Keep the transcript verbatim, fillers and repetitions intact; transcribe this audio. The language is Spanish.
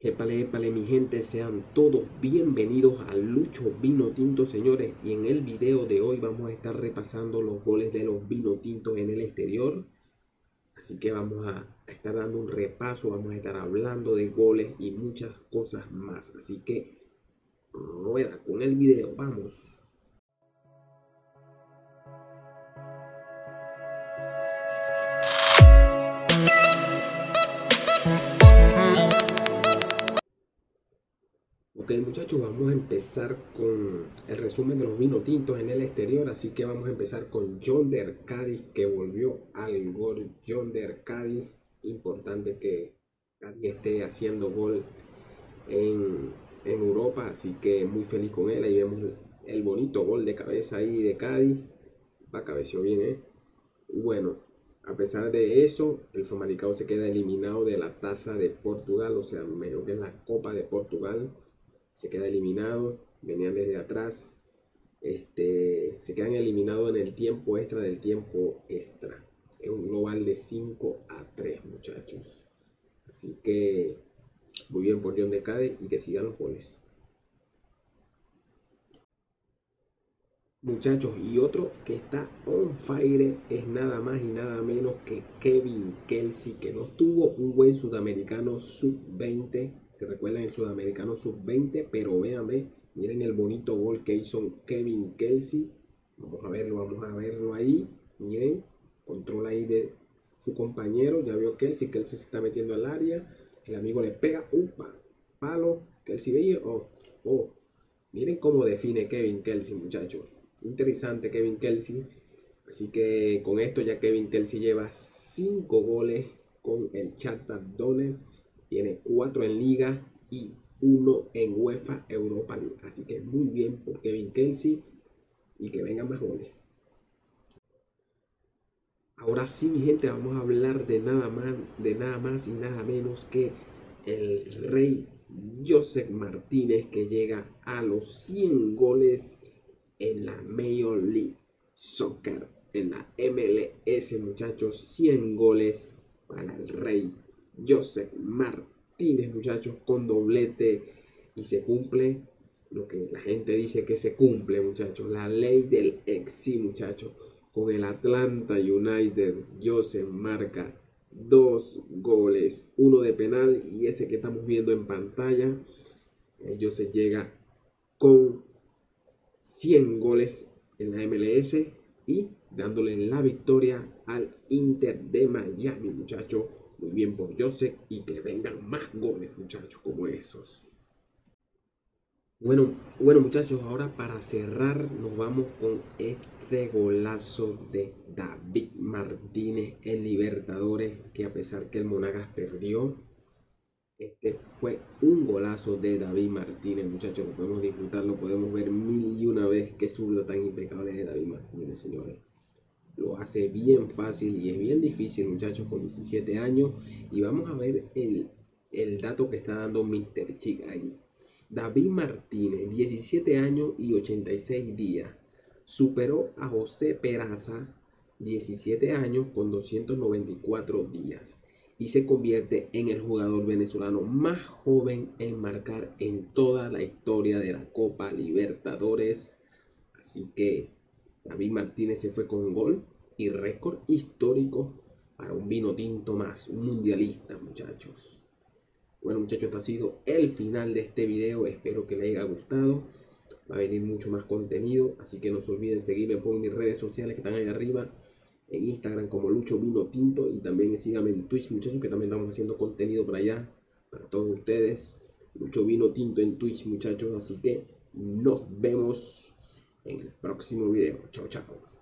Épale, épale, mi gente, sean todos bienvenidos a Lucho Vino Tinto, señores. Y en el video de hoy vamos a estar repasando los goles de los vino tintos en el exterior. Así que vamos a estar dando un repaso, vamos a estar hablando de goles y muchas cosas más. Así que rueda con el video, vamos. Ok, muchachos, vamos a empezar con el resumen de los vinos tintos en el exterior. Así que vamos a empezar con Yonder Cádiz, que volvió al gol. Yonder Cádiz, importante que Cádiz esté haciendo gol en, en Europa, así que muy feliz con él. Ahí vemos el bonito gol de cabeza ahí de Cádiz. Va, cabeció bien, ¿eh? Bueno, a pesar de eso, el Famalicão se queda eliminado de la Taza de Portugal, o sea, mejor que es la Copa de Portugal. Se queda eliminado, venían desde atrás, este, se quedan eliminados en el tiempo extra del tiempo extra. Es un global de cinco a tres, muchachos. Así que muy bien por John de Cádiz y que sigan los goles. Muchachos, y otro que está on fire es nada más y nada menos que Kevin Kelsey, que no tuvo un buen sudamericano sub veinte. Se recuerdan el sudamericano sub veinte, pero véanme, miren el bonito gol que hizo Kevin Kelsey. Vamos a verlo, vamos a verlo ahí. Miren, control ahí de su compañero. Ya vio Kelsey, Kelsey se está metiendo al área. El amigo le pega, upa, palo. Kelsey veía, oh, oh. Miren cómo define Kevin Kelsey, muchachos. Interesante Kevin Kelsey. Así que con esto ya Kevin Kelsey lleva cinco goles con el Shakhtar Donetsk. Tiene cuatro en Liga y uno en UEFA Europa League. Así que muy bien por Kevin Kelsey y que vengan más goles. Ahora sí, mi gente, vamos a hablar de nada más, de nada más y nada menos que el rey Joseph Martínez, que llega a los cien goles en la Major League Soccer, en la M L S, muchachos. Cien goles para el rey Joseph Martínez, muchachos, con doblete. Y se cumple lo que la gente dice que se cumple, muchachos, la ley del exi, muchachos. Con el Atlanta United, Joseph marca dos goles, uno de penal y ese que estamos viendo en pantalla. Joseph llega con cien goles en la M L S y dándole la victoria al Inter de Miami, muchachos. Muy bien por Joseph y que vengan más goles, muchachos, como esos. Bueno, bueno, muchachos, ahora para cerrar nos vamos con este golazo de David Martínez en Libertadores, que a pesar que el Monagas perdió, este fue un golazo de David Martínez, muchachos. Lo podemos disfrutar, lo podemos ver mil y una vez. Qué zurdo tan impecable de David Martínez, señores. Lo hace bien fácil y es bien difícil, muchachos, con diecisiete años. Y vamos a ver el, el dato que está dando míster Chick ahí. David Martínez, diecisiete años y ochenta y seis días. Superó a José Peraza, diecisiete años con doscientos noventa y cuatro días. Y se convierte en el jugador venezolano más joven en marcar en toda la historia de la Copa Libertadores. Así que David Martínez se fue con gol y récord histórico para un vino tinto más, un mundialista, muchachos. Bueno, muchachos, este ha sido el final de este video. Espero que les haya gustado. Va a venir mucho más contenido, así que no se olviden seguirme por mis redes sociales que están ahí arriba. En Instagram como Lucho Vino Tinto, y también síganme en Twitch, muchachos, que también estamos haciendo contenido para allá, para todos ustedes. Lucho Vino Tinto en Twitch, muchachos, así que nos vemos en el próximo video. Chao, chao.